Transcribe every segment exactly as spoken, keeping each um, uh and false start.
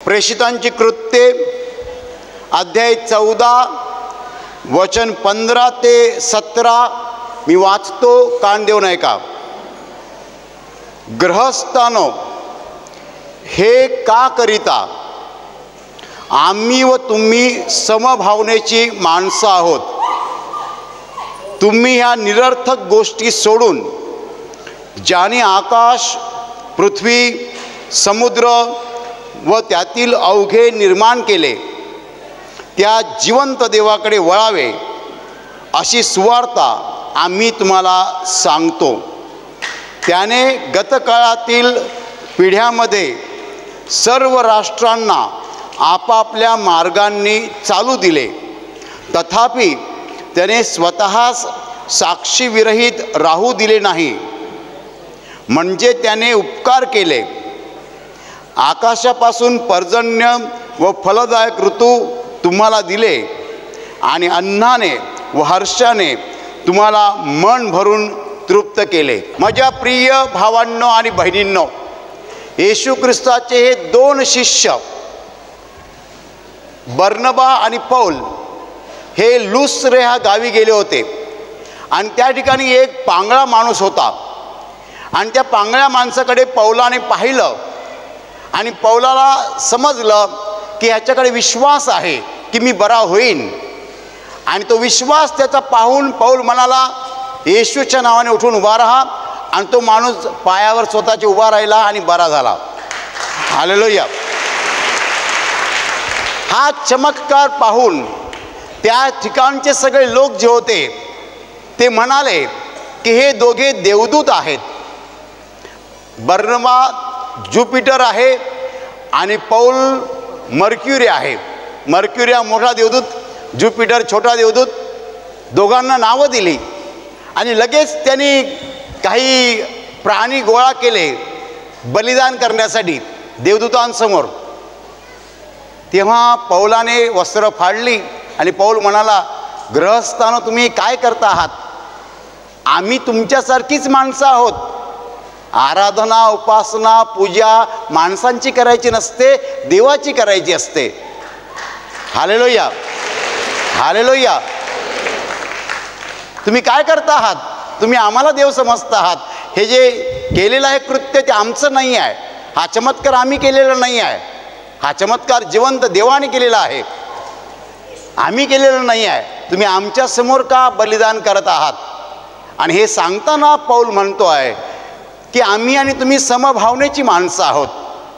प्रेषितांची कृत्ये अध्याय चौदा वचन पंधरा ते सतरा मी वाचतो, कान देऊन ऐका. ग्रहस्थानो, हे का करिता? आम्ही व तुम्ही समभावनेची माणसं आहोत. तुम्ही ह्या निरर्थक गोष्टी सोडून ज्याने आकाश, पृथ्वी, समुद्र व त्यातील अवघे निर्माण केले त्या जिवंत देवाकडे वळावे अशी सुवार्ता आम्ही तुम्हाला सांगतो. त्याने गतकाळातील पिढ्यामध्ये सर्व राष्ट्रांना आपापल्या मार्गांनी चालू दिले, तथापि त्याने स्वतःस साक्षीविरहित राहू दिले नाही. म्हणजे त्याने उपकार केले, आकाशापासून पर्जन्य व फलदायक ऋतू तुम्हाला दिले आणि अन्नाने व हर्षाने तुम्हाला मन भरून तृप्त केले. माझ्या प्रिय भावांनो आणि बहिणींनो, येशू ख्रिस्ताचे हे दोन शिष्य बर्नबा आणि पौल हे लुस्त्रे ह्या गावी गेले होते आणि त्या ठिकाणी एक पांगळा माणूस होता आणि त्या पांगळ्या माणसाकडे पौलाने पाहिलं आणि पौलाला समजलं की ह्याच्याकडे विश्वास आहे की मी बरा होईन. आणि तो विश्वास त्याचा पाहून पौल म्हणाला, येशूच्या नावाने उठून उभा राहा. आणि तो माणूस पायावर स्वतःचे उभा राहिला आणि बरा झाला. हालेलुया. हा चमत्कार पाहून त्या ठिकाणचे सगळे लोक जे होते ते म्हणाले की हे दोघे देवदूत आहेत. बर्नबा ज्युपिटर आहे आणि पौल मर्क्युरी आहे. मर्क्युरी हा मोठा देवदूत, ज्युपिटर छोटा देवदूत. दोघांना नावं दिली आणि लगेच त्यांनी काही प्राणी गोळा केले बलिदान करण्यासाठी देवदूतांसमोर. तेव्हा पौलाने वस्त्र फाडली आणि पौल म्हणाला, ग्रहस्थानं तुम्ही काय करता आहात? आम्ही तुमच्यासारखीच माणसं आहोत. आराधना, उपासना, पूजा माणसांची करायची नसते, देवाची करायची असते. Hallelujah, hallelujah. तुम्ही काय करता आहात? तुम्ही आम्हाला देव समजता आहात. हे जे केलेलं आहे कृत्य ते आमचं नाही आहे. हा चमत्कार आम्ही केलेला नाही आहे. हा चमत्कार जिवंत देवाने केलेला आहे, आम्ही केलेलं नाही आहे. तुम्ही आमच्या समोर का बलिदान करत आहात? आणि हे सांगताना पौल म्हणतो आहे की आम्ही आणि तुम्ही समभावनेची माणसं आहोत.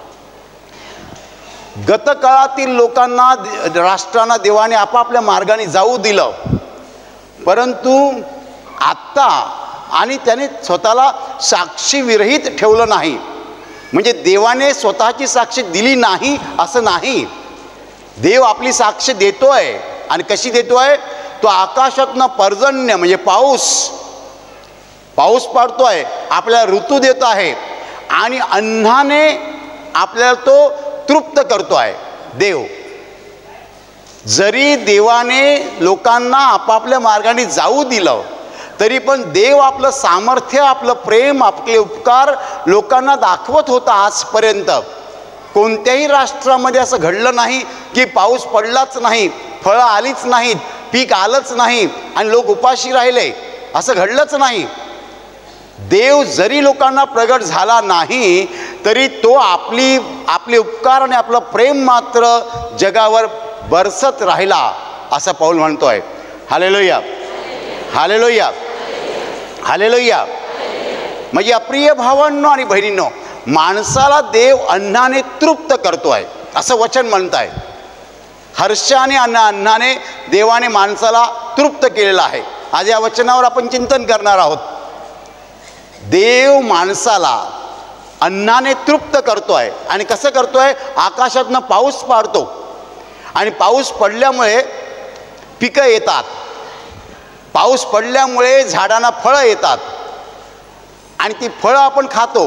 गतकाळातील लोकांना, राष्ट्रांना देवाने आपापल्या मार्गाने जाऊ दिलं, परंतु आत्ता आणि त्याने स्वतःला साक्षीविरहित ठेवलं नाही. म्हणजे देवाने स्वतःची साक्ष दिली नाही असं नाही. देव आपली साक्ष देतोय. आणि कशी देतोय? तो आकाशातनं पर्जन्य म्हणजे पाऊस पाऊस पाडतोय, आपल्याला ऋतू देत आहे आणि अन्नाने आपल्याला तो तृप्त करतोय. देव जरी देवाने लोकांना आपापल्या मार्गाने जाऊ दिलं तरी पण देव आपलं सामर्थ्य, आपलं प्रेम, आपले उपकार लोकांना दाखवत होता. आजपर्यंत कोणत्याही राष्ट्रामध्ये असं घडलं नाही की पाऊस पडलाच नाही, फळं आलीच नाहीत, पीक आलंच नाही आणि लोक उपाशी राहिले. असं घडलंच नाही. देव जरी लोकांना प्रगट झाला नाही तरी तो आपली आपले उपकार आणि आपलं प्रेम मात्र जगावर बरसत राहिला असं पौल म्हणतोय. Hallelujah, hallelujah, hallelujah. म्हणजे अप्रिय भावांनो आणि बहिणींनो, माणसाला देव अन्नाने तृप्त करतोय असं वचन म्हणताय. हर्षाने आणि अन्नाने देवाने माणसाला तृप्त केलेलं आहे. आज या वचनावर आपण चिंतन करणार आहोत. देव माणसाला अन्नाने तृप्त करतोय. आणि कसं करतोय? आकाशातनं पाऊस पाडतो आणि पाऊस पडल्यामुळे पिकं येतात. पाऊस पडल्यामुळे झाडांना फळं येतात आणि ती फळं आपण खातो,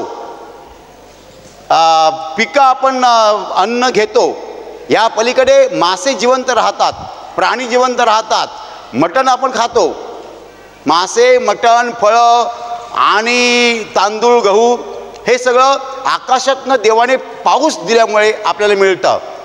पिकं आपण अन्न घेतो. या पलीकडे मासे जिवंत राहतात, प्राणी जिवंत राहतात, मटण आपण खातो. मासे, मटण, फळं आणि तांदूळ, गहू हे सगळं आकाशातनं देवाने पाऊस दिल्यामुळे आपल्याला मिळतं.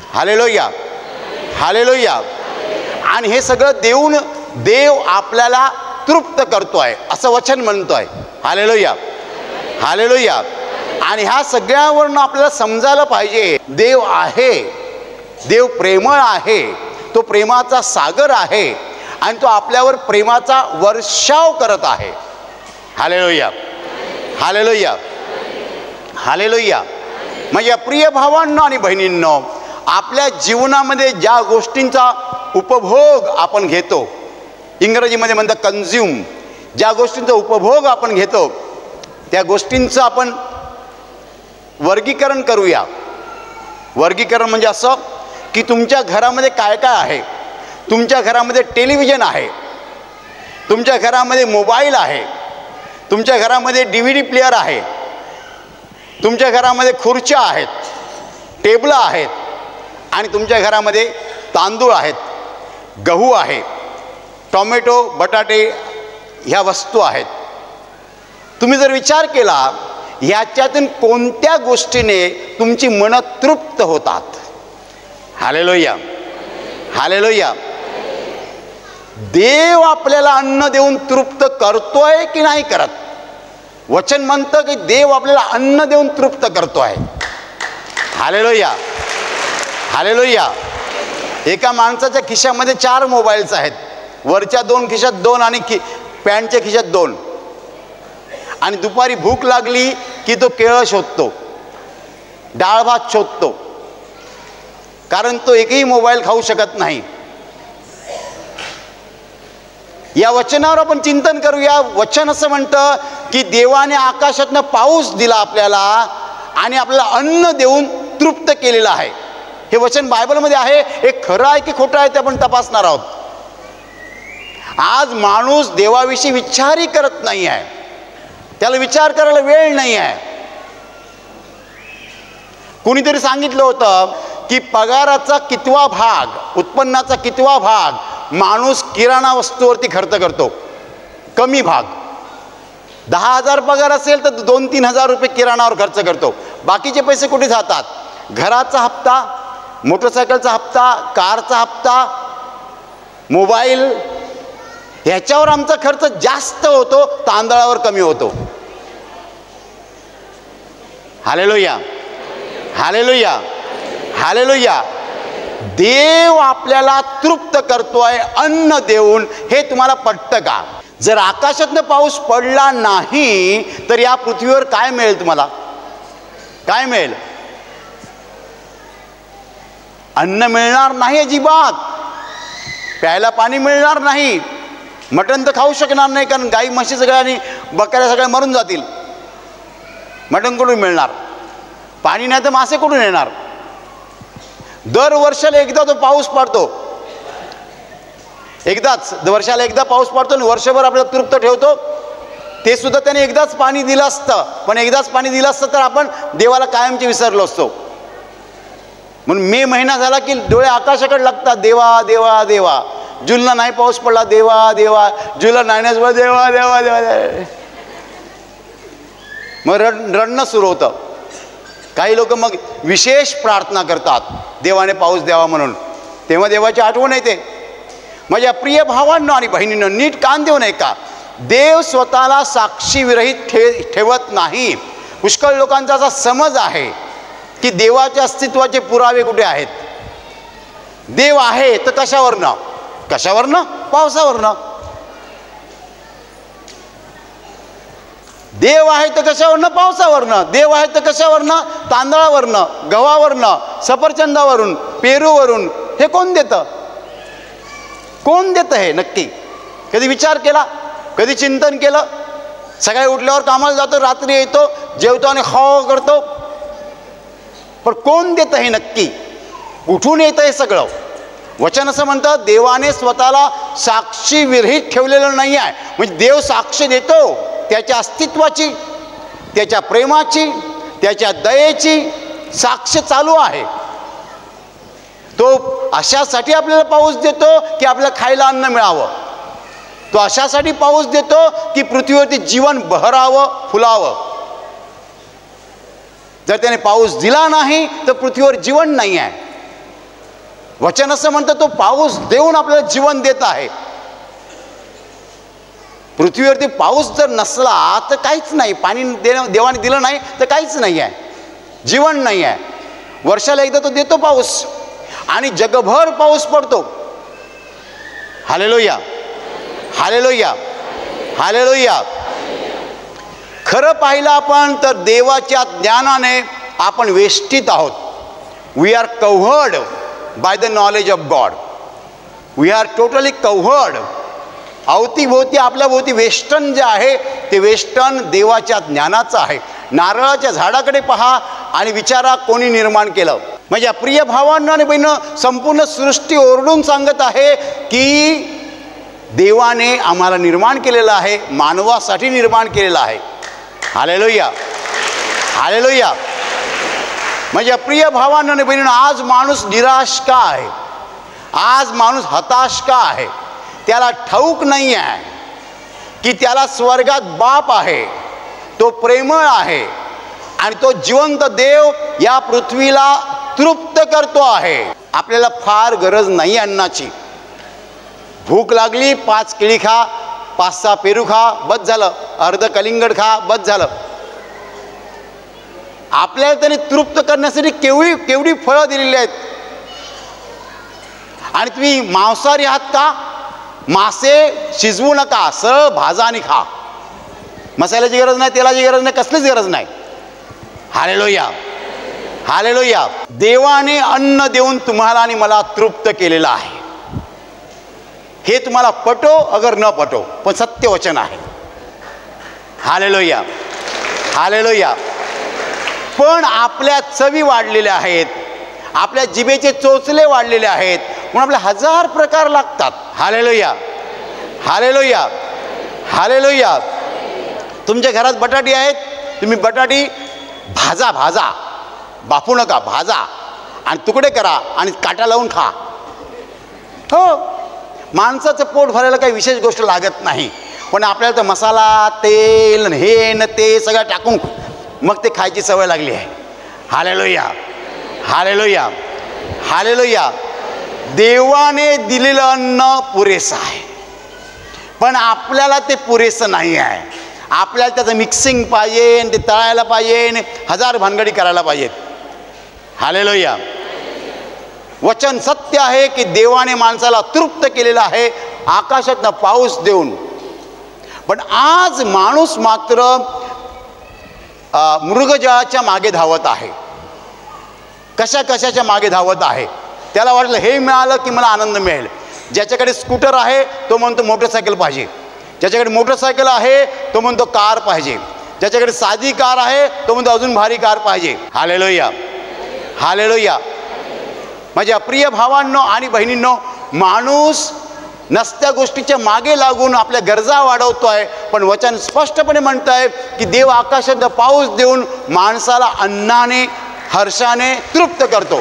Hallelujah, hallelujah. आणि हे सगळं देऊन देव आपल्याला तृप्त करतोय असं वचन म्हणतोय. Hallelujah, hallelujah. आणि ह्या सगळ्यावरून आपल्याला समजायला पाहिजे देव आहे, देव प्रेमळ आहे, तो प्रेमाचा सागर आहे आणि तो आपल्यावर प्रेमाचा वर्षाव करत आहे. Hallelujah, hallelujah, hallelujah. म्हणजे प्रिय भावांनो आणि बहिणींनो, आपल्या जीवनामध्ये ज्या गोष्टींचा उपभोग आपण घेतो, इंग्रजीमध्ये म्हणतात कन्झ्युम, ज्या गोष्टींचा उपभोग आपण घेतो त्या गोष्टींचं आपण वर्गीकरण करूया. वर्गीकरण म्हणजे असं की तुमच्या घरामध्ये काय काय आहे. तुमच्या घरामध्ये टेलिव्हिजन आहे, तुमच्या घरामध्ये मोबाईल आहे, तुमच्या घरामध्ये डी व्ही डी प्लेअर आहे, तुमच्या घरामध्ये खुर्च्या आहेत, टेबलं आहेत, आणि तुमच्या घरामध्ये तांदूळ आहेत, गहू आहे, टोमॅटो, बटाटे ह्या वस्तू आहेत. तुम्ही जर विचार केला ह्याच्यातून कोणत्या गोष्टीने तुमची मनं तृप्त होतात. Hallelujah, hallelujah. देव आपल्याला अन्न देऊन तृप्त करतोय की नाही करत? वचन म्हणतं की देव आपल्याला अन्न देऊन तृप्त करतोय. Hallelujah, hallelujah. एका माणसाच्या खिशामध्ये चार मोबाईल्स आहेत, वरच्या दोन खिशात दोन आणि खि पॅन्टच्या खिशात दोन. आणि दुपारी भूक लागली की तो केळं शोधतो, डाळ भात शोधतो, कारण तो एकही मोबाईल खाऊ शकत नाही. या वचनावर आपण चिंतन करूया. वचन असं म्हणतं की देवाने आकाशातनं पाऊस दिला आपल्याला आणि आपल्याला अन्न देऊन तृप्त केलेलं आहे. हे वचन बायबलमध्ये आहे. हे खरं आहे की खोटं आहे ते आपण तपासणार आहोत. आज माणूस देवाविषयी विचारही करत नाही आहे, त्याला विचार करायला वेळ नाही आहे. कुणीतरी सांगितलं होतं की पगाराचा कितवा भाग, उत्पन्नाचा कितवा भाग माणूस किराणा वस्तूवरती खर्च करतो? कमी भाग. दहा हजार पगार असेल तर दोन तीन हजार रुपये किराणावर खर्च करतो. बाकीचे पैसे कुठे जातात? घराचा हप्ता, मोटरसायकलचा हप्ता, कारचा हप्ता, मोबाईल, ह्याच्यावर आमचा खर्च जास्त होतो, तांदळावर कमी होतो. Hallelujah, hallelujah, hallelujah. देव आपल्याला तृप्त करतोय अन्न देऊन. हे तुम्हाला पटतं का? जर आकाशातनं पाऊस पडला नाही तर या पृथ्वीवर काय मिळेल तुम्हाला? काय मिळेल? अन्न मिळणार नाही अजिबात. प्यायला पाणी मिळणार नाही. मटण तर खाऊ शकणार नाही, कारण गाई म्हशी सगळ्या आणि बकऱ्या सगळ्या मरून जातील. मटण कुठून मिळणार? पाणी नाही तर मासे कुठून येणार? दर वर्षाला एकदा तो पाऊस पडतो, एकदाच वर्षाला एकदा पाऊस पडतो आणि वर्षभर आपल्याला तृप्त ठेवतो. ते सुद्धा त्याने एकदाच पाणी दिलं असतं, पण एकदाच पाणी दिलं असतं तर आपण देवाला कायमचे विसरलो असतो. म्हणून मे महिना झाला की डोळे आकाशाकडे लागतात, देवा देवा देवा. जूनला नाही पाऊस पडला, देवा देवा. जुलै नाही देवा देवा देवा. मग रड रडणं सुरू होतं. काही लोक मग विशेष प्रार्थना करतात देवाने पाऊस द्यावा म्हणून. तेव्हा देवाची आठवण येते. माझ्या प्रिय भावांनो आणि बहिणींनो, नीट कान देऊ नये का? देव स्वतःला साक्षी विरहित ठे ठेवत नाही. पुष्कळ लोकांचा असा समज आहे की देवाच्या अस्तित्वाचे पुरावे कुठे आहेत? देव आहे तर कशावरनं? कशावरनं? पावसावरनं. देव आहे तर कशावरनं? पावसावरनं. देव आहे तर कशावरनं? तांदळावरनं, गव्हावरनं, सफरचंदावरून, पेरूवरून. हे कोण देतं? कोण देतं हे नक्की? कधी विचार केला? कधी चिंतन केलं? सकाळी उठल्यावर कामाला जातो, रात्री येतो, जेवतो आणि खाव करतो. पण कोण देतं हे नक्की? कुठून येतं हे सगळं? वचन असं म्हणतं देवाने स्वतःला साक्षी विरहित ठेवलेलं नाही आहे. म्हणजे देव साक्ष देतो त्याच्या अस्तित्वाची, त्याच्या प्रेमाची, त्याच्या दयेची साक्ष चालू आहे. तो अशासाठी आपल्याला पाऊस देतो की आपल्याला खायला अन्न मिळावं. तो अशासाठी पाऊस देतो की पृथ्वीवरती जीवन बहरावं, फुलावं. जर त्याने पाऊस दिला नाही तर पृथ्वीवर जीवन नाही आहे. वचन असं म्हणतं तो पाऊस देऊन आपल्याला जीवन देत आहे. पृथ्वीवरती पाऊस जर नसला तर काहीच नाही. पाणी देणं देवाने दिलं नाही तर काहीच नाही आहे, जीवन नाही आहे. वर्षाला एकदा तो देतो पाऊस आणि जगभर पाऊस पडतो. Hallelujah, hallelujah, hallelujah. खरं पाहिलं आपण तर देवाच्या ज्ञानाने आपण वेष्टित आहोत. We are covered by the knowledge of God. We are totally covered. अवतीभोवती आपल्या भोवती वेष्टन जे आहे ते वेष्टन देवाच्या ज्ञानाचं आहे. नारळाच्या झाडाकडे पहा आणि विचारा कोणी निर्माण केलं. माझ्या प्रिय भावांना आणि बहिणींनो, संपूर्ण सृष्टी ओरडून सांगत आहे की देवाने आम्हाला निर्माण केलेलं आहे, मानवासाठी निर्माण केलेलं आहे. Hallelujah, hallelujah. माझ्या प्रिय भावांना आणि बहिणींनो, आज माणूस निराश का आहे? आज माणूस हताश का आहे? त्याला ठाऊक नाही आहे की त्याला स्वर्गात बाप आहे, तो प्रेमळ आहे आणि तो जिवंत देव या पृथ्वीला तृप्त करतो आहे. आपल्याला फार गरज नाही अन्नाची. भूक लागली, पाच केळी खा, पाच सहा पेरू खा, बस झालं. अर्ध कलिंगड खा, बस झालं. आपल्याला त्याने तृप्त करण्यासाठी केवढी केवढी फळं दिलेली आहेत. आणि तुम्ही मांसाहारी आहात का? मासे शिजवू नका, सरळ भाजा आणि खा. मसाल्याची गरज नाही, तेलाची गरज नाही, कसलीच गरज नाही. Hallelujah, hallelujah. देवाने अन्न देऊन तुम्हाला आणि मला तृप्त केलेलं आहे. हे तुम्हाला पटो अगर न पटो, पण सत्य वचन आहे. Hallelujah, hallelujah. पण आपल्या चवी वाढलेल्या आहेत, आपल्या जिभेचे चोचले वाढलेले आहेत, म्हणून आपले हजार प्रकार लागतात. Hallelujah, hallelujah, hallelujah. तुमच्या घरात बटाटी आहेत, तुम्ही बटाटी भाजा, भाजा, बाफू नका, भाजा आणि तुकडे करा आणि काटा लावून खा. हो, माणसाचं पोट भरायला काही विशेष गोष्ट लागत नाही. पण आपल्याला तर मसाला, तेल, हे न ते सगळं टाकून मग ते खायची सवय लागली आहे. Hallelujah, hallelujah, hallelujah. देवाने दिलेलं अन्न पुरेसं आहे, पण आपल्याला ते पुरेसं नाही आहे. आपल्याला त्याचं मिक्सिंग पाहिजे, ते तळायला पाहिजे, हजार भानगडी करायला पाहिजेत. हालेलुया. वचन सत्य आहे की देवाने माणसाला तृप्त केलेलं आहे आकाशातनं पाऊस देऊन. पण आज माणूस मात्र मृगजळाच्या मागे धावत आहे. कशा कशाच्या मागे धावत आहे. त्याला वाटलं हे मिळालं की मला आनंद मिळेल. ज्याच्याकडे स्कूटर आहे तो म्हणतो मोटरसायकल पाहिजे, ज्याच्याकडे मोटरसायकल आहे तो म्हणतो कार पाहिजे, ज्याच्याकडे साधी कार आहे तो म्हणतो अजून भारी कार पाहिजे. Hallelujah, hallelujah. माझ्या प्रिय भावांनो आणि बहिणींनो, माणूस नसत्या गोष्टीच्या मागे लागून आपल्या गरजा वाढवतो आहे. पण वचन स्पष्टपणे म्हणत आहे की देव आकाशात पाऊस देऊन माणसाला अन्नाने, हर्षाने तृप्त करतो.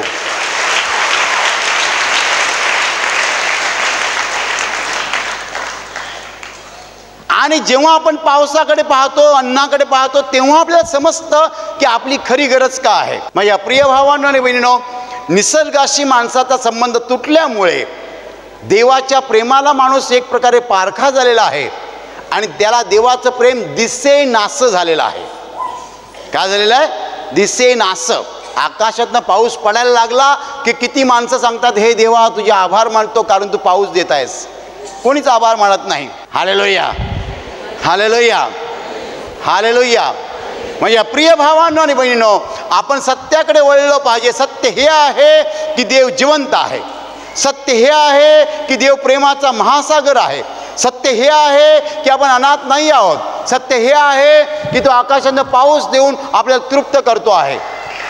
आणि जेव्हा आपण पावसाकडे पाहतो, अन्नाकडे पाहतो, तेव्हा आपल्याला समजतं की आपली खरी गरज का आहे. माझ्या प्रिय भावांनो आणि बहिणींनो, निसर्गाशी माणसाचा संबंध तुटल्यामुळे देवाच्या प्रेमाला माणूस एक प्रकारे पारखा झालेला आहे आणि त्याला देवाचं प्रेम दिसे नासं झालेलं आहे. काय झालेलं आहे? दिसे नासं. आकाशातनं पाऊस पडायला लागला की किती माणसं सांगतात, हे देवा तुझे आभार मानतो कारण तू पाऊस देत आहेस. कोणीच आभार मानत नाही. Hallelujah, hallelujah, hallelujah. म्हणजे प्रिय भावांनो आणि बहिणींनो, आपण सत्याकडे वळलं पाहिजे. सत्य हे आहे की देव जिवंत आहे. सत्य हे आहे की देव प्रेमाचा महासागर आहे. सत्य हे आहे की आपण अनाथ नाही आहोत. सत्य हे आहे की तो आकाशानं पाऊस देऊन आपल्याला तृप्त करतो आहे.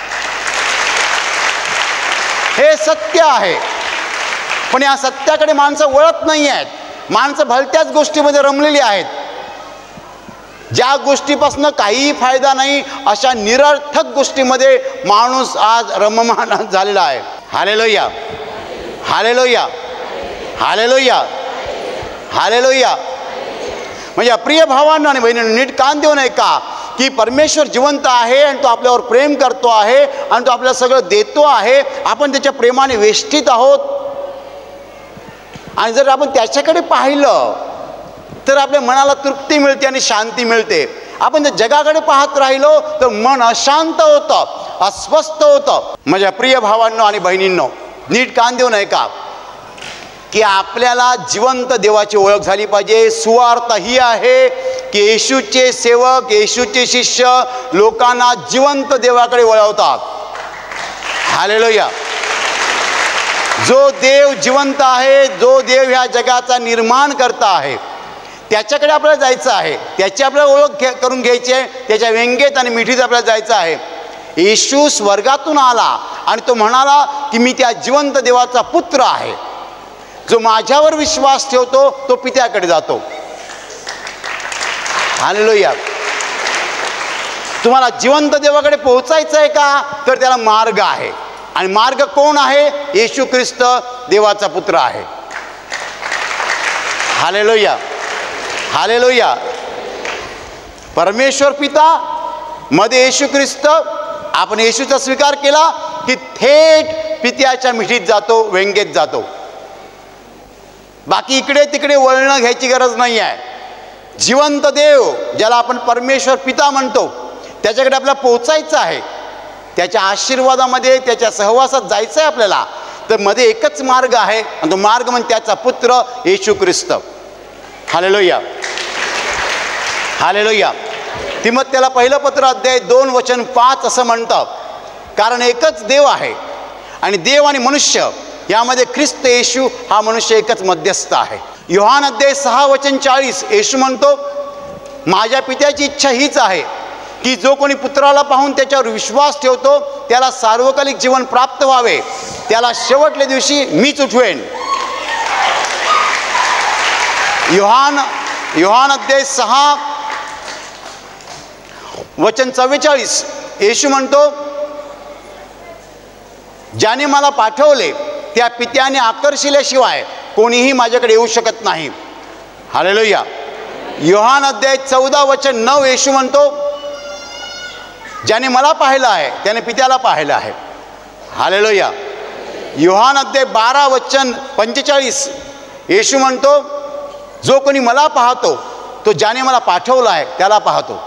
हे सत्य आहे. पण या सत्याकडे माणसं वळत नाही आहेत. माणसं भलत्याच गोष्टीमध्ये रमलेली आहेत. ज्या गोष्टीपासून काहीही फायदा नाही अशा निरर्थक गोष्टीमध्ये माणूस आज रममान झालेला आहे. Hallelujah, hallelujah, hallelujah, hallelujah. म्हणजे प्रिय भावांना आणि बहिणींनो, नीट कान देऊन ऐका की परमेश्वर जिवंत आहे आणि तो आपल्यावर प्रेम करतो आहे आणि तो आपल्याला सगळं देतो आहे. आपण त्याच्या प्रेमाने वेष्टित आहोत. आणि जर आपण त्याच्याकडे पाहिलं तर आपल्या मनाला तृप्ती मिळते आणि शांती मिळते. आपण जर जगाकडे पाहत राहिलो तर मन अशांत होतं, अस्वस्थ होतं. माझ्या प्रिय भावांनो आणि बहिणींनो, नीट कान देऊन ऐका की आपल्याला जिवंत देवाची ओळख झाली पाहिजे. सुवार्ता ही आहे की येशूचे सेवक, येशूचे शिष्य लोकांना जिवंत देवाकडे वळवतात. हालेलुया. जो देव जिवंत आहे, जो देव ह्या जगाचा निर्माण करता आहे, त्याच्याकडे आपल्याला जायचं आहे. त्याची आपल्याला ओळख घे करून घ्यायची आहे. त्याच्या व्यंगेत आणि मिठीत आपल्याला जायचं आहे. येशू स्वर्गातून आला आणि तो म्हणाला की मी त्या जिवंत देवाचा पुत्र आहे. जो माझ्यावर विश्वास ठेवतो तो पित्याकडे जातो. हालेलुया. तुम्हाला जिवंत देवाकडे पोहोचायचं आहे का, तर त्याला मार्ग आहे. आणि मार्ग कोण आहे? येशू ख्रिस्त देवाचा पुत्र आहे. हालेलुया. हालेलुया. परमेश्वर पिता मध्ये येशू ख्रिस्त, आपण येशूचा स्वीकार केला की थेट पित्याच्या मिठीत जातो, व्यंगेत जातो. बाकी इकडे तिकडे वळणं घ्यायची गरज नाही आहे. जिवंत देव ज्याला आपण परमेश्वर पिता म्हणतो त्याच्याकडे आपल्याला पोचायचं आहे. त्याच्या आशीर्वादामध्ये, त्याच्या सहवासात जायचं आहे आपल्याला. तर मध्ये एकच मार्ग आहे आणि तो मार्ग म्हणजे त्याचा पुत्र येशू ख्रिस्त. हालेलुया. हालेलुया. तिमोथेला पहिलं पत्र अध्याय दोन वचन पाच असं म्हणतं, कारण एकच देव आहे आणि देव आणि मनुष्य यामध्ये ख्रिस्त येशू हा मनुष्य एकच मध्यस्थ आहे. योहान अध्याय सहा वचन चाळीस येशू म्हणतो, माझ्या पित्याची इच्छा हीच आहे की जो कोणी पुत्राला पाहून त्याच्यावर विश्वास ठेवतो त्याला सार्वकालिक जीवन प्राप्त व्हावे, त्याला शेवटल्या दिवशी मीच उठवेन. योहान योहान अध्याय सहा वचन चव्वेचाळीस येशू म्हणतो, ज्याने मला पाठवले त्या पित्याने आकर्षिल्याशिवाय कोणीही माझ्याकडे येऊ शकत नाही. हालेलुया. योहान अध्याय चौदा वचन नऊ येशू म्हणतो, ज्याने मला पाहिलं आहे त्याने पित्याला पाहिलं आहे. हालेलुया. योहान अध्याय बारा वचन पंचेचाळीस येशू म्हणतो, जो कोणी मला पाहतो तो ज्याने मला पाठवला आहे त्याला पाहतो.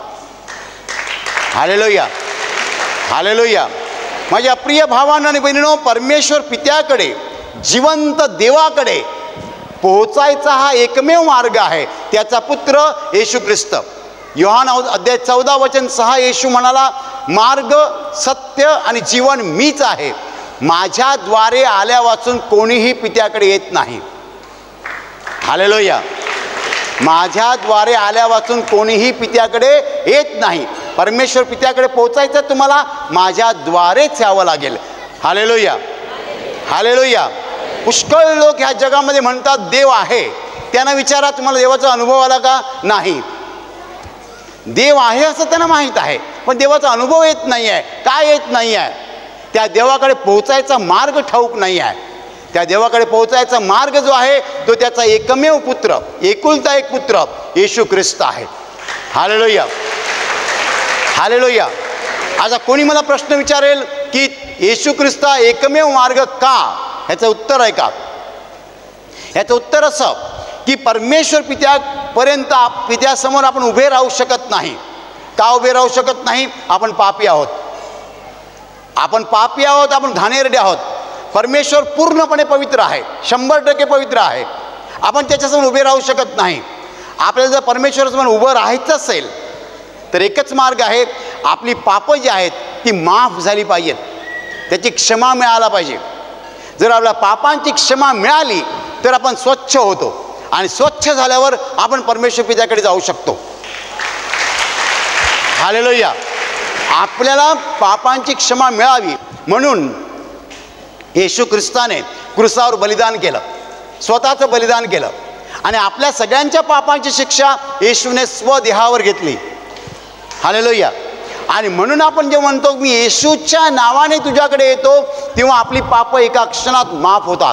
हालेलुया. हालेलुया. माझ्या प्रिय भावांनो आणि बहिणींनो, परमेश्वर पित्याकडे, जिवंत देवाकडे पोहोचायचा हा एकमेव मार्ग आहे, त्याचा पुत्र येशू ख्रिस्त. योहान अध्याय चौदा वचन सहा येशू म्हणाला, मार्ग, सत्य आणि जीवन मीच आहे, माझ्याद्वारे आल्या वाचून कोणीही पित्याकडे येत नाही. हालेलुया. माझ्याद्वारे आल्या वाचून कोणीही पित्याकडे येत नाही. परमेश्वर पित्याकडे पोहोचायचं तुम्हाला माझ्याद्वारेच यावं लागेल. हालेलुया. हालेलुया. पुष्कळ लोक ह्या जगामध्ये म्हणतात देव आहे. त्यांना विचारा, तुम्हाला देवाचा अनुभव आला का? नाही. देव आहे असं त्यांना माहीत आहे, पण देवाचा अनुभव येत नाही आहे. काय येत नाही आहे? त्या देवाकडे पोहोचायचा मार्ग ठाऊक नाही आहे. त्या देवाकडे पोहोचायचा मार्ग जो आहे तो त्याचा एकमेव पुत्र, एकुलता एक पुत्र येशू ख्रिस्त आहे. हालेलुया. हालेलुया. आता कोणी मला प्रश्न विचारेल की येशू ख्रिस्त एकमेव मार्ग का? ह्याचं उत्तर आहे का? ह्याचं उत्तर असं की परमेश्वर पित्यापर्यंत पित्यासमोर आपण उभे राहू शकत नाही. का उभे राहू शकत नाही? आपण पापी आहोत. आपण पापी आहोत, आपण घाणेरडे आहोत. परमेश्वर पूर्णपणे पवित्र आहे, शंभर टक्के पवित्र आहे. आपण त्याच्यासमोर उभे राहू शकत नाही. आपल्याला जर परमेश्वरासमोर उभं राहायचं असेल तर एकच मार्ग आहे, आपली पापं जी आहेत ती माफ झाली पाहिजेत, त्याची क्षमा मिळायला पाहिजे. जर आपल्या पापांची क्षमा मिळाली तर आपण स्वच्छ होतो आणि स्वच्छ झाल्यावर आपण परमेश्वर पित्याकडे जाऊ शकतो. हालेलुया. आपल्याला पापांची क्षमा मिळावी म्हणून येशू ख्रिस्ताने क्रूसावर बलिदान केलं, स्वतःचं बलिदान केलं आणि आपल्या सगळ्यांच्या पापांची शिक्षा येशूने स्वदेहावर घेतली. हालेलुया. आणि म्हणून आपण जे म्हणतो मी येशूच्या नावाने तुझ्याकडे येतो, तेव्हा आपली पापं एका क्षणात माफ होतात.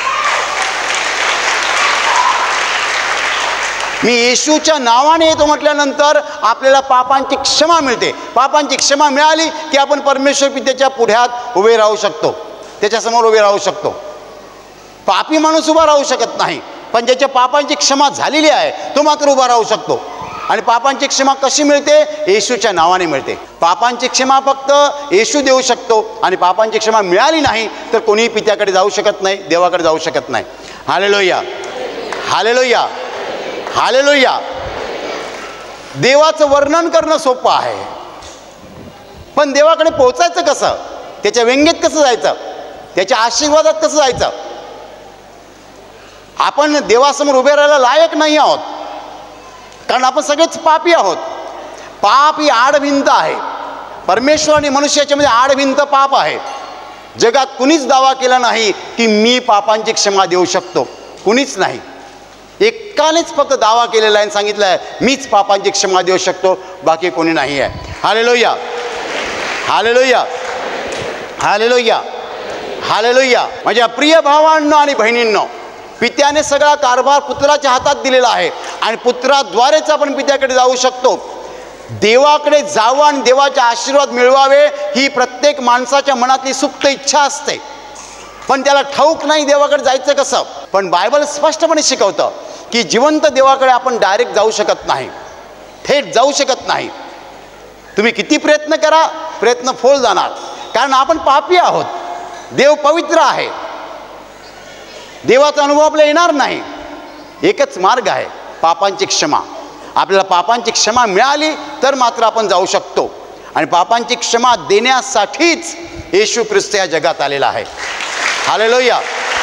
मी येशूच्या नावाने येतो म्हटल्यानंतर आपल्याला पापांची क्षमा मिळते. पापांची क्षमा मिळाली की आपण परमेश्वर पित्याच्या पुढ्यात उभे राहू शकतो, त्याच्यासमोर उभे राहू शकतो. पापी माणूस उभा राहू शकत शकत नाही, पण ज्याच्या पापांची क्षमा झालेली आहे तो मात्र उभा राहू शकतो. आणि पापांची क्षमा कशी मिळते? येशूच्या नावाने मिळते. पापांची क्षमा फक्त येशू देऊ शकतो, आणि पापांची क्षमा मिळाली नाही तर कोणीही पित्याकडे जाऊ शकत नाही, देवाकडे जाऊ शकत नाही. Hallelujah, hallelujah, hallelujah. देवाचं वर्णन करणं सोपं आहे, पण देवाकडे पोहोचायचं कसं? त्याच्या व्यंगेत कसं जायचं? त्याच्या आशीर्वादात कसं जायचं? आपण देवासमोर उभे राहायला लायक नाही आहोत, कारण आपण सगळेच पापी आहोत. पाप ही आडभिंत आहे. परमेश्वर आणि मनुष्याच्या मध्ये आडभिंत पाप आहे. जगात कुणीच दावा केला नाही की मी पापांची क्षमा देऊ शकतो. कुणीच नाही. एकानेच फक्त दावा केलेला आहे आणि सांगितलं आहे मीच पापांची क्षमा देऊ शकतो, बाकी कोणी नाही आहे. Hallelujah, hallelujah, hallelujah, hallelujah. माझ्या प्रिय भावांनो आणि बहिणींनो, पित्याने सगळा कारभार पुत्राच्या हातात दिलेला आहे, आणि पुत्राद्वारेच आपण पित्याकडे जाऊ शकतो. देवाकडे जावं आणि देवाचे आशीर्वाद मिळवावे ही प्रत्येक माणसाच्या मनातली सुप्त इच्छा असते, पण त्याला ठाऊक नाही देवाकडे जायचं कसं. पण बायबल स्पष्टपणे शिकवतं की जिवंत देवाकडे आपण डायरेक्ट जाऊ शकत नाही, थेट जाऊ शकत नाही. तुम्ही किती प्रयत्न करा, प्रयत्न फोल जाणार, कारण आपण पापी आहोत. देव पवित्र आहे. देवाचा अनुभव आपल्याला येणार नाही. एकच मार्ग आहे, पापांची क्षमा. आपल्याला पापांची क्षमा मिळाली तर मात्र आपण जाऊ शकतो, आणि पापांची क्षमा देण्यासाठीच येशू ख्रिस्त या जगात आलेला आहे. हालेलुया.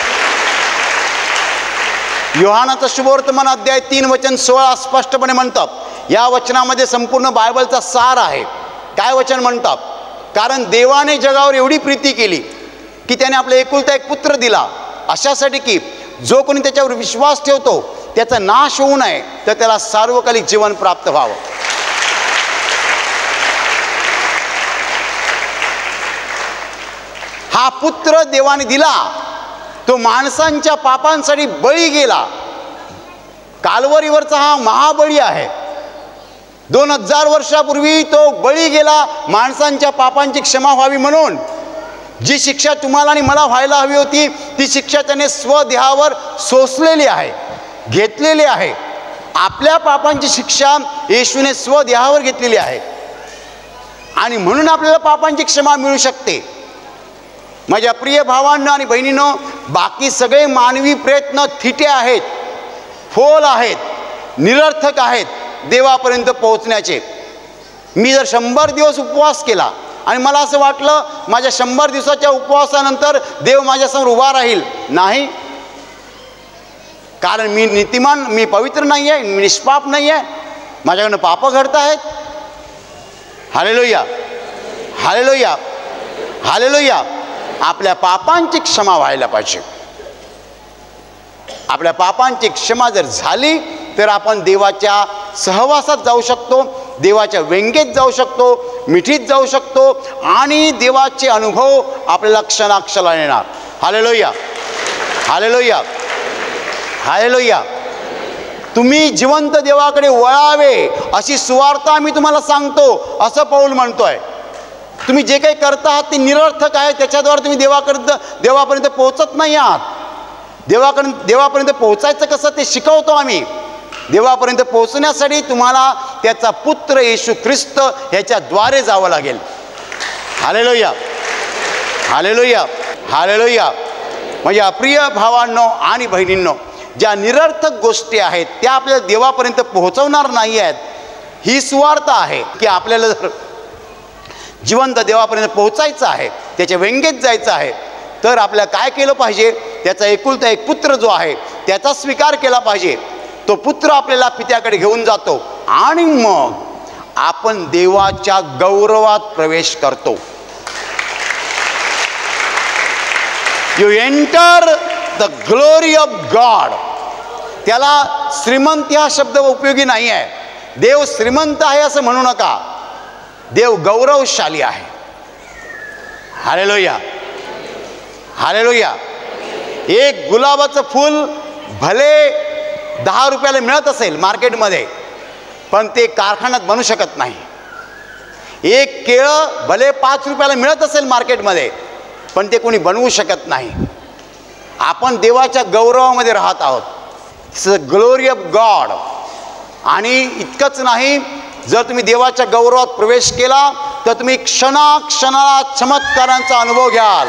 योहानाचा शुभवर्तमान अध्याय तीन वचन सोळा स्पष्टपणे म्हणतात. या वचनामध्ये संपूर्ण बायबलचा सार आहे. काय वचन म्हणतात? कारण देवाने जगावर एवढी प्रीती केली की त्याने आपला एकुलता एक पुत्र दिला, अशासाठी की जो कोणी त्याच्यावर विश्वास ठेवतो त्याचा नाश होऊ नये, तर त्याला सार्वकालिक जीवन प्राप्त व्हावं. हा पुत्र देवाने दिला, तो माणसांच्या पापांसाठी बळी गेला. काल्वरीवरचा हा महाबळी आहे. दोन हजार वर्षापूर्वी तो बळी गेला माणसांच्या पापांची क्षमा व्हावी म्हणून. जी शिक्षा तुम्हाला आणि मला व्हायला हवी होती ती शिक्षा त्याने स्वदेहावर सोसलेली आहे, घेतलेली आहे. आपल्या पापांची शिक्षा येशूने स्वदेहावर घेतलेली आहे, आणि म्हणून आपल्याला पापांची क्षमा मिळू शकते. माझ्या प्रिय भावांनो आणि बहिणींनो, बाकी सगळे मानवी प्रयत्न थिटे आहेत, फोल आहेत, निरर्थक आहेत देवापर्यंत पोहोचण्याचे. मी जर शंभर दिवस उपवास केला आणि मला असं वाटलं माझ्या शंभर दिवसाच्या उपवासानंतर देव माझ्यासमोर उभा राहील, नाही. कारण मी नीतिमान, मी पवित्र नाही आहे, मी निष्पाप नाही आहे, माझ्याकडनं पापं घडत आहेत. Hallelujah, hallelujah, hallelujah. आपल्या पापांची क्षमा व्हायला पाहिजे. आपल्या पापांची क्षमा जर झाली तर आपण देवाच्या सहवासात जाऊ शकतो, देवाच्या व्यंगेत जाऊ शकतो, मिठीत जाऊ शकतो, आणि देवाचे अनुभव आपल्याला क्षणाक्षणाला येणार. Hallelujah, hallelujah, hallelujah. तुम्ही जिवंत देवाकडे वळावे अशी सुवार्ता मी तुम्हाला सांगतो, असं पौल म्हणतोय. तुम्ही जे काही करता आहात ते निरर्थक आहे, त्याच्याद्वारे तुम्ही देवापर्यंत देवापर्यंत पोहोचत नाही आहात. देवाकडे देवापर्यंत पोहोचायचं कसं ते शिकवतो आम्ही. देवापर्यंत पोहोचण्यासाठी तुम्हाला त्याचा पुत्र येशू ख्रिस्त ह्याच्याद्वारे जावं लागेल. Hallelujah, hallelujah, hallelujah. माझ्या प्रिय भावांनो आणि बहिणींनो, ज्या निरर्थक गोष्टी आहेत त्या आपल्याला देवापर्यंत पोहोचवणार नाही आहेत. ही सुवार्ता आहे की आपल्याला जर जिवंत देवापर्यंत पोहोचायचं आहे, त्याच्या व्यंगेत जायचं आहे, तर आपल्याला काय केलं पाहिजे? त्याचा एकुलता एक पुत्र जो आहे त्याचा स्वीकार केला पाहिजे. तो पुत्र आपल्याला पित्याकडे घेऊन जातो, आणि मग आपण देवाच्या गौरवात प्रवेश करतो. You enter the glory of God. त्याला श्रीमंत हा शब्द उपयोगी नाही आहे. देव श्रीमंत आहे असं म्हणू नका. देव गौरवशाली आहे. Hallelujah, hallelujah. एक गुलाबाचं फूल भले दहा रुपयाला मिळत असेल मार्केटमध्ये, पण ते कारखान्यात बनू शकत नाही. एक केळं भले पाच रुपयाला मिळत असेल मार्केटमध्ये, पण ते कोणी बनवू शकत नाही. आपण देवाच्या गौरवामध्ये राहत आहोत. It's the glory of God. आणि इतकंच नाही, जर तुम्ही देवाच्या गौरवात प्रवेश केला तर तुम्ही क्षणाक्षणाला चमत्कारांचा अनुभव घ्याल.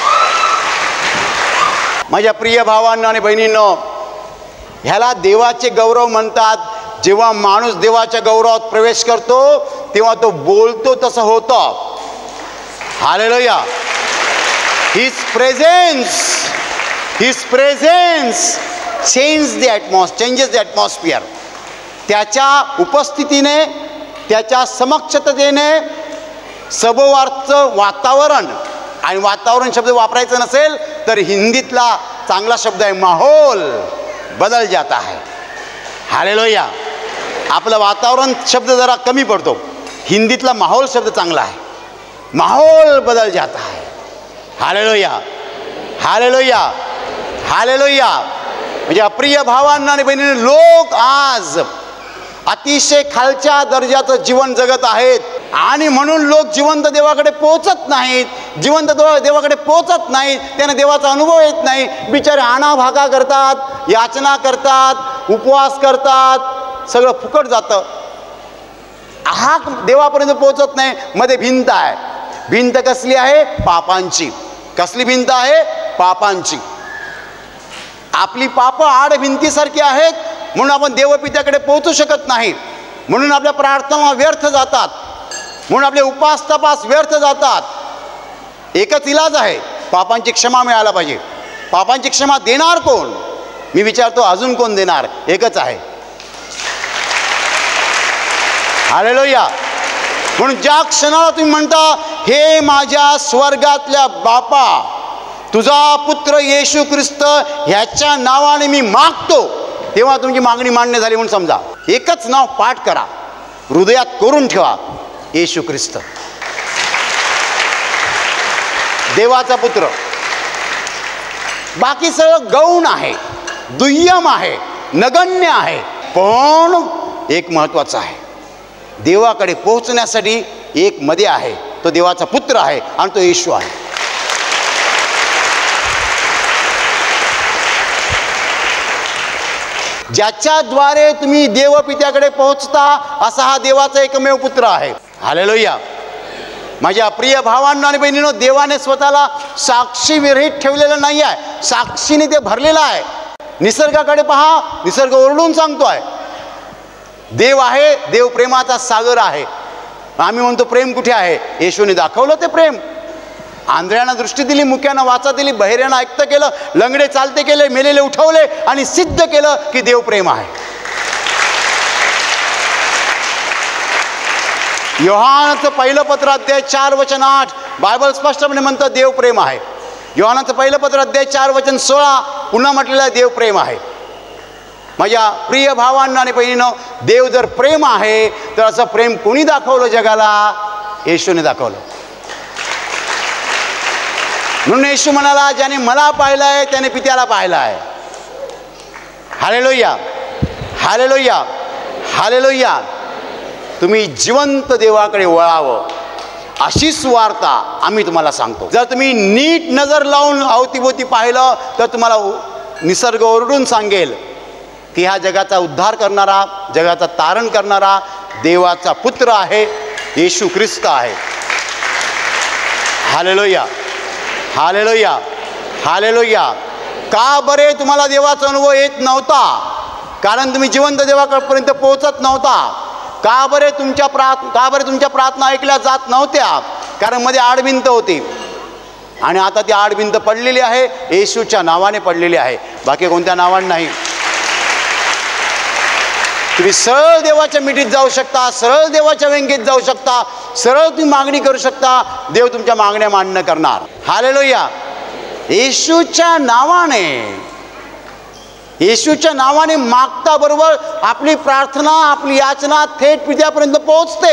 माझ्या प्रिय भावांनो आणि बहिणींनो, ह्याला देवाचे गौरव म्हणतात. जेव्हा माणूस देवाच्या गौरवात प्रवेश करतो तेव्हा तो बोलतो तसं होतं. Hallelujah. His presence his presence change the atmos changes the atmosphere. त्याच्या उपस्थितीने, त्याच्या समक्षतेने सभोवारचं वातावरण, आणि वातावरण शब्द वापरायचं नसेल तर हिंदीतला चांगला शब्द आहे माहोल, बदल जाता है. हालेलुया. आपलं वातावरण शब्द जरा कमी पडतो, हिंदीतला माहोल शब्द चांगला आहे. माहोल बदल जाता है. हालेलुया. हालेलुया. हालेलुया. म्हणजे अप्रिय भावांना आणि बहिणींनो, लोक आज अतिशय खालच्या दर्जाचं जीवन जगत आहेत आणि म्हणून लोक जिवंत देवाकडे पोहोचत नाहीत. जिवंत देवाकडे पोहोचत नाहीत, त्यांना देवाचा अनुभव येत नाही. बिचारे आणाभागा करतात, याचना करतात, उपवास करतात, सगळं फुकट जातं. हाक देवापर्यंत पोहोचत नाही. मध्ये भिंत आहे. भिंत कसली आहे? पापांची. कसली भिंत आहे? पापांची. आपली पापं आड भिंतीसारखी आहेत, म्हणून आपण देवपित्याकडे पोहोचू शकत नाही. म्हणून आपल्या प्रार्थना व्यर्थ जातात, म्हणून आपले उपास तपास व्यर्थ जातात. एकच इलाज आहे, पापांची क्षमा मिळायला पाहिजे. पापांची क्षमा देणार कोण? मी विचारतो, अजून कोण देणार? एकच आहे. हालेलुया. म्हणून ज्या क्षणाला तुम्ही म्हणता, हे माझ्या स्वर्गातल्या बापा, तुझा पुत्र येशू ख्रिस्त ह्याच्या नावाने मी मागतो, तेव्हा तुमची मागणी मान्य झाली म्हणून समजा. एकच नाव पाठ करा, हृदयात करून ठेवा, येशू ख्रिस्त, देवाचा पुत्र. बाकी सगळं गौण आहे, दुय्यम आहे, नगण्य आहे. पण एक महत्त्वाचं आहे, देवाकडे पोहोचण्यासाठी एक मध्ये आहे, तो देवाचा पुत्र आहे आणि तो येशू आहे. ज्याच्याद्वारे तुम्ही देवपित्याकडे पोहोचता असा हा देवाचा एकमेव पुत्र आहे. हालेलुया. माझ्या प्रिय भावांनो आणि बहिणींनो, देवाने स्वतःला साक्षी विरहित ठेवलेलं नाही आहे, साक्षीने ते भरलेलं आहे. निसर्गाकडे पहा, निसर्ग ओरडून सांगतोय देव आहे, देव प्रेमाचा सागर आहे. आम्ही म्हणतो प्रेम कुठे आहे? येशूने दाखवलं ते प्रेम. आंधळ्यांना दृष्टी दिली, मुक्यांना वाचा दिली, बहिऱ्यांना ऐकतं केलं, लंगडे चालते केले, मेलेले उठवले आणि सिद्ध केलं की देव प्रेम आहे. योहानाचं पहिलं पत्र अध्याय चार वचन आठ, बायबल स्पष्टपणे म्हणतं देव प्रेम आहे. योहानाचं पहिलं पत्र अध्याय चार वचन सोळा पुन्हा म्हटलेलं आहे देव प्रेम आहे. माझ्या प्रिय भावांना आणि बहिणींनो, देव जर प्रेम आहे तर असं प्रेम कोणी दाखवलं जगाला? येशूने दाखवलं. म्हणून येशू म्हणाला, ज्याने मला पाहिलंय त्याने पित्याला पाहिलंय. हालेलुया. हालेलुया. हालेलुया. तुम्ही जिवंत देवाकडे वळावं अशी सुवार्ता आम्ही तुम्हाला सांगतो. जर तुम्ही नीट नजर लावून अवतीभोवती पाहिलं तर तुम्हाला निसर्ग ओरडून सांगेल की हा जगाचा उद्धार करणारा, जगाचा तारण करणारा देवाचा पुत्र आहे, येशू ख्रिस्त आहे. हालेलुया. हालेलुया. हालेलुया. का बरे तुम्हाला देवाचा अनुभव येत नव्हता? कारण तुम्ही जिवंत देवापर्यंत पोहोचत नव्हता. का बरे तुमच्या प्रार्थ का बरे तुमच्या प्रार्थना ऐकल्या जात नव्हत्या? कारण मध्ये आडभिंत होती आणि आता ती आडभिंत पडलेली आहे, येशूच्या नावाने पडलेली आहे, बाकी कोणत्या नावाने नाही. तुम्ही सरळ देवाच्या मिठीत जाऊ शकता, सरळ देवाच्या व्यंगेत जाऊ शकता, सरळ तुम्ही मागणी करू शकता, देव तुमच्या मागण्या मान्य करणार. हालेलुया. येशूच्या नावाने येशूच्या नावाने मागता बरोबर आपली प्रार्थना, आपली याचना थेट पित्यापर्यंत पोहोचते.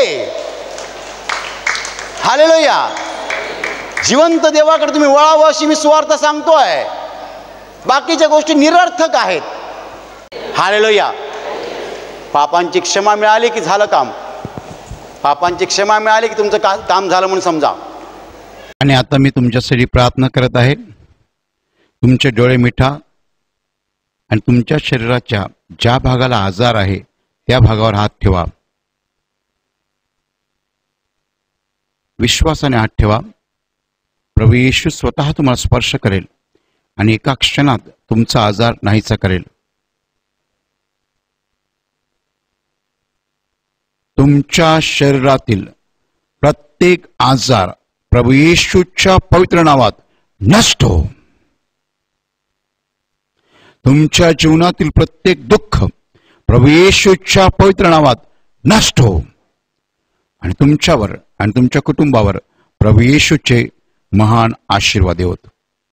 हालेलुया. जिवंत देवाकडे तुम्ही वळावं अशी मी सुवार्ता सांगतोय. बाकीच्या गोष्टी निरर्थक आहेत. हालेलुया. पापांची क्षमा मिळाली की झालं काम. पापांची क्षमा मिळाली की तुमचं का काम झालं म्हणून समजा. आणि आता मी तुमच्यासाठी प्रार्थना करत आहे. तुमचे डोळे मिठा आणि तुमच्या शरीराच्या ज्या भागाला आजार आहे त्या भागावर हात ठेवा. विश्वासाने हात ठेवा. प्रभू येशू स्वतः तुम्हाला स्पर्श करेल आणि एका क्षणात तुमचा आजार नाहीसा करेल. तुमच्या शरीरातील प्रत्येक आजार प्रभू येशूच्या पवित्र नावात नष्ट हो. तुमच्या जीवनातील प्रत्येक दुःख प्रभू येशूच्या पवित्र नावात नष्ट हो. आणि तुमच्यावर आणि तुमच्या कुटुंबावर प्रभू येशूचे महान आशीर्वाद होत.